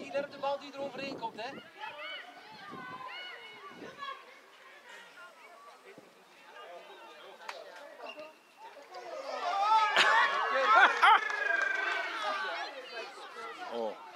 Annie, let op de bal die er overheen komt, hè. Oh.